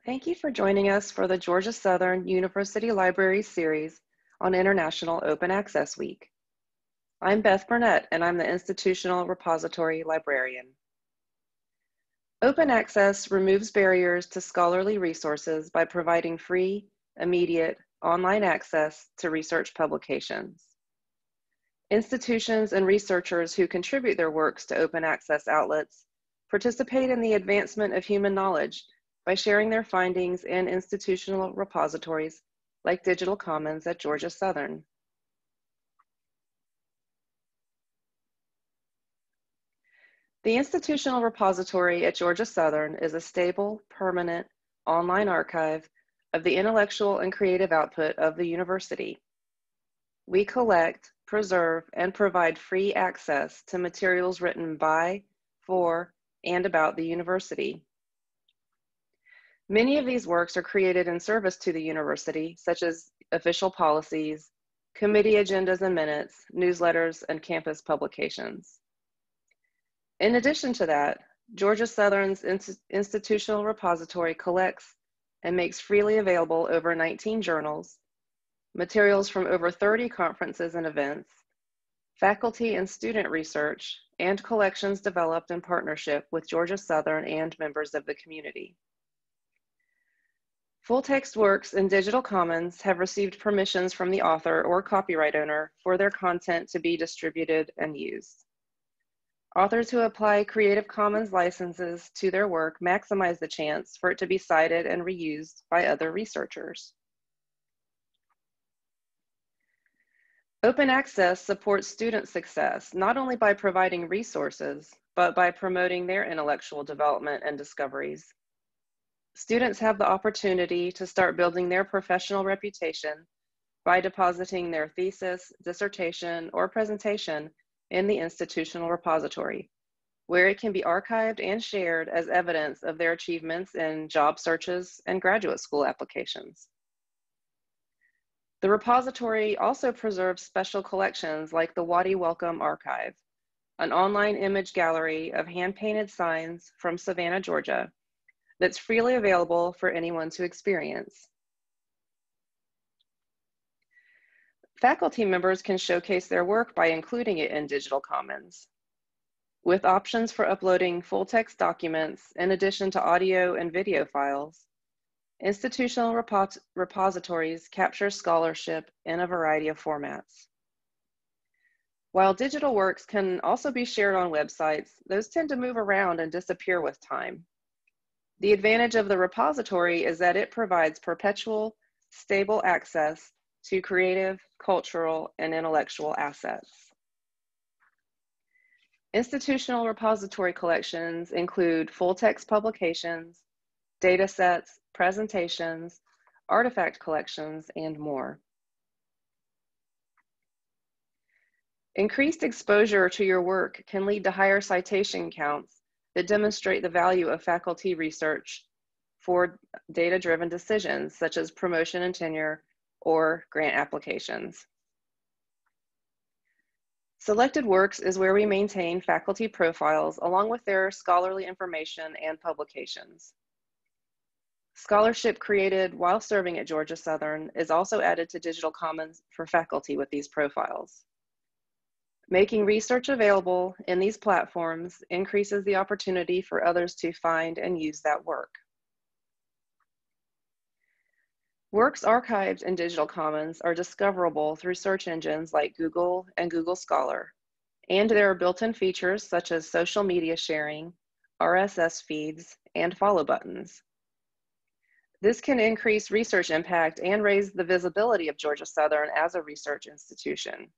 Thank you for joining us for the Georgia Southern University Library series on International Open Access Week. I'm Beth Burnett, and I'm the Institutional Repository Librarian. Open access removes barriers to scholarly resources by providing free, immediate, online access to research publications. Institutions and researchers who contribute their works to open access outlets participate in the advancement of human knowledge by sharing their findings in institutional repositories like Digital Commons at Georgia Southern. The Institutional Repository at Georgia Southern is a stable, permanent, online archive of the intellectual and creative output of the university. We collect, preserve, and provide free access to materials written by, for, and about the university. Many of these works are created in service to the university, such as official policies, committee agendas and minutes, newsletters, and campus publications. In addition to that, Georgia Southern's Institutional Repository collects and makes freely available over 19 journals, materials from over 30 conferences and events, faculty and student research, and collections developed in partnership with Georgia Southern and members of the community. Full-text works in Digital Commons have received permissions from the author or copyright owner for their content to be distributed and used. Authors who apply Creative Commons licenses to their work maximize the chance for it to be cited and reused by other researchers. Open access supports student success, not only by providing resources, but by promoting their intellectual development and discoveries. Students have the opportunity to start building their professional reputation by depositing their thesis, dissertation, or presentation in the institutional repository, where it can be archived and shared as evidence of their achievements in job searches and graduate school applications. The repository also preserves special collections like the Waddy Welcome Archive, an online image gallery of hand-painted signs from Savannah, Georgia, that's freely available for anyone to experience. Faculty members can showcase their work by including it in Digital Commons, with options for uploading full-text documents in addition to audio and video files. Institutional repositories capture scholarship in a variety of formats. While digital works can also be shared on websites, those tend to move around and disappear with time. The advantage of the repository is that it provides perpetual, stable access to creative, cultural, and intellectual assets. Institutional repository collections include full-text publications, data sets, presentations, artifact collections, and more. Increased exposure to your work can lead to higher citation counts that demonstrate the value of faculty research for data-driven decisions such as promotion and tenure or grant applications. Selected Works is where we maintain faculty profiles along with their scholarly information and publications. Scholarship created while serving at Georgia Southern is also added to Digital Commons for faculty with these profiles. Making research available in these platforms increases the opportunity for others to find and use that work. Works archived in Digital Commons are discoverable through search engines like Google and Google Scholar, and there are built-in features such as social media sharing, RSS feeds, and follow buttons. This can increase research impact and raise the visibility of Georgia Southern as a research institution.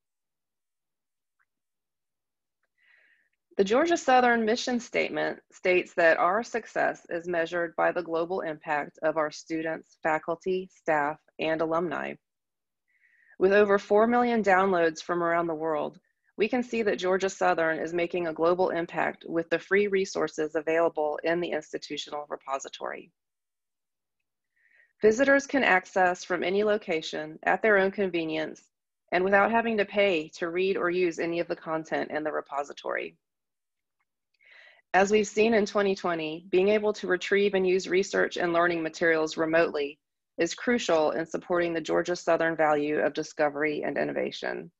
The Georgia Southern mission statement states that our success is measured by the global impact of our students, faculty, staff, and alumni. With over 4 million downloads from around the world, we can see that Georgia Southern is making a global impact with the free resources available in the institutional repository. Visitors can access from any location at their own convenience and without having to pay to read or use any of the content in the repository. As we've seen in 2020, being able to retrieve and use research and learning materials remotely is crucial in supporting the Georgia Southern value of discovery and innovation.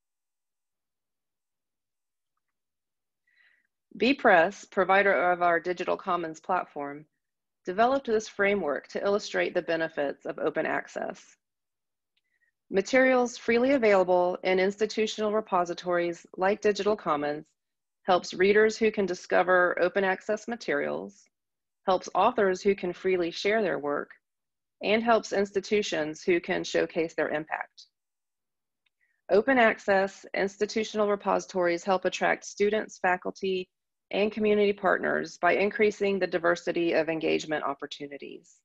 bepress, provider of our Digital Commons platform, developed this framework to illustrate the benefits of open access. Materials freely available in institutional repositories like Digital Commons helps readers who can discover open access materials, helps authors who can freely share their work, and helps institutions who can showcase their impact. Open access institutional repositories help attract students, faculty, and community partners by increasing the diversity of engagement opportunities.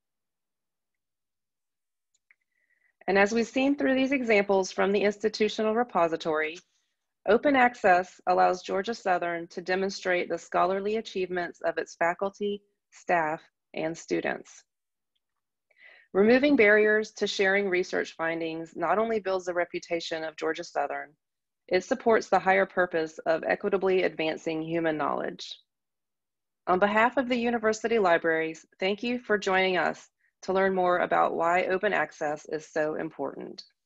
And as we've seen through these examples from the institutional repository, open access allows Georgia Southern to demonstrate the scholarly achievements of its faculty, staff, and students. Removing barriers to sharing research findings not only builds the reputation of Georgia Southern, it supports the higher purpose of equitably advancing human knowledge. On behalf of the University Libraries, thank you for joining us to learn more about why open access is so important.